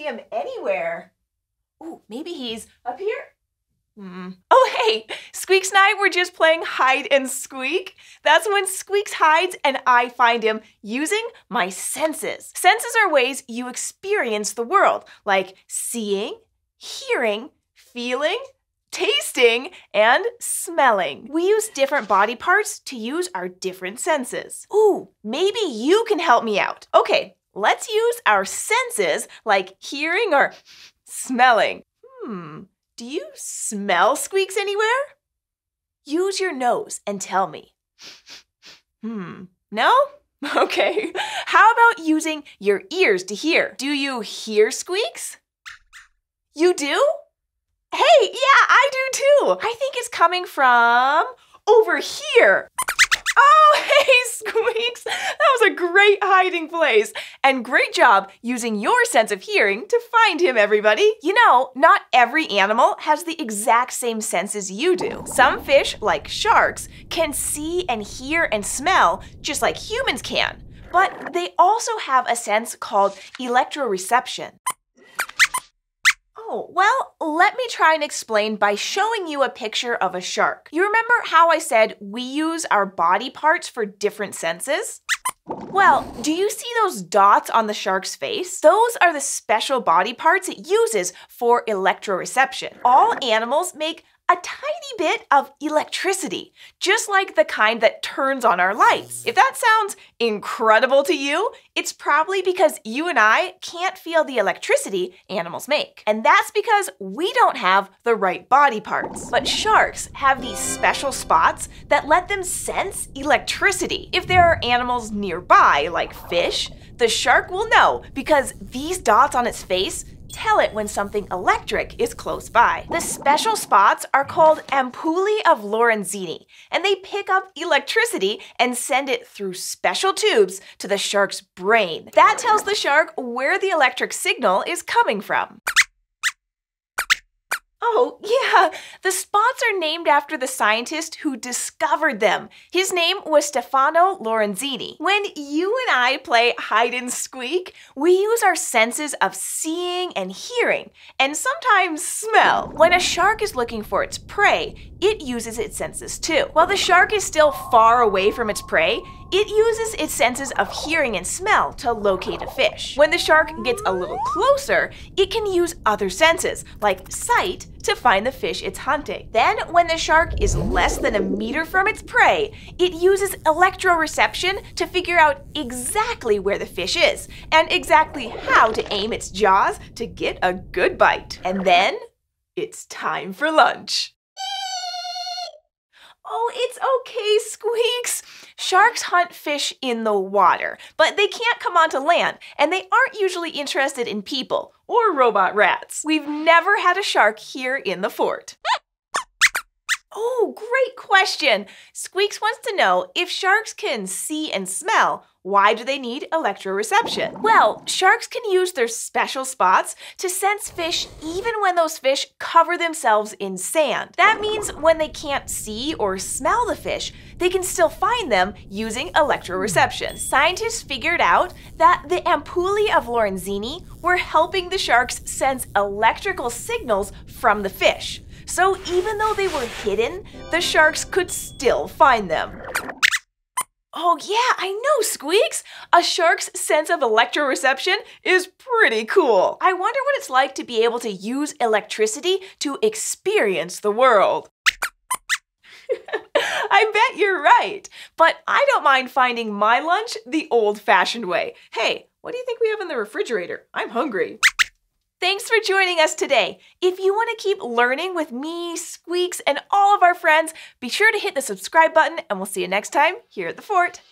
him anywhere. Ooh, maybe he's up here? Oh, hey, Squeaks and I were just playing hide and squeak. That's when Squeaks hides and I find him using my senses. Senses are ways you experience the world, like seeing, hearing, feeling, tasting, and smelling. We use different body parts to use our different senses. Ooh, maybe you can help me out. Okay, let's use our senses like hearing or smelling. Do you smell Squeaks anywhere? Use your nose and tell me. No? Okay. How about using your ears to hear? Do you hear Squeaks? You do? Hey, yeah, I do too. I think it's coming from over here. Oh, hey, Squeaks. That was a great hiding place. And great job using your sense of hearing to find him, everybody. You know, not every animal has the exact same senses you do. Some fish, like sharks, can see and hear and smell just like humans can. But they also have a sense called electroreception. Oh, well, let me try and explain by showing you a picture of a shark. You remember how I said we use our body parts for different senses? Well, do you see those dots on the shark's face? Those are the special body parts it uses for electroreception. All animals make a tiny bit of electricity, just like the kind that turns on our lights. If that sounds incredible to you, it's probably because you and I can't feel the electricity animals make. And that's because we don't have the right body parts. But sharks have these special spots that let them sense electricity. If there are animals nearby, like fish, the shark will know because these dots on its face tell it when something electric is close by. The special spots are called ampullae of Lorenzini, and they pick up electricity and send it through special tubes to the shark's brain. That tells the shark where the electric signal is coming from. Oh, yeah, the spots are named after the scientist who discovered them. His name was Stefano Lorenzini. When you and I play hide and squeak, we use our senses of seeing and hearing, and sometimes smell. When a shark is looking for its prey, it uses its senses too. While the shark is still far away from its prey, it uses its senses of hearing and smell to locate a fish. When the shark gets a little closer, it can use other senses, like sight, to find the fish it's hunting. Then, when the shark is less than a meter from its prey, it uses electroreception to figure out exactly where the fish is, and exactly how to aim its jaws to get a good bite. And then, it's time for lunch. Oh, it's okay, Squeaks. Sharks hunt fish in the water, but they can't come onto land, and they aren't usually interested in people or robot rats. We've never had a shark here in the fort. Oh, great question. Squeaks wants to know if sharks can see and smell, why do they need electroreception? Well, sharks can use their special spots to sense fish even when those fish cover themselves in sand. That means when they can't see or smell the fish, they can still find them using electroreception. Scientists figured out that the ampullae of Lorenzini were helping the sharks sense electrical signals from the fish. So even though they were hidden, the sharks could still find them. Oh yeah, I know, Squeaks! A shark's sense of electroreception is pretty cool. I wonder what it's like to be able to use electricity to experience the world. I bet you're right, but I don't mind finding my lunch the old-fashioned way. Hey, what do you think we have in the refrigerator? I'm hungry. Thanks for joining us today. If you want to keep learning with me, Squeaks, and all of our friends, be sure to hit the subscribe button, and we'll see you next time here at the fort.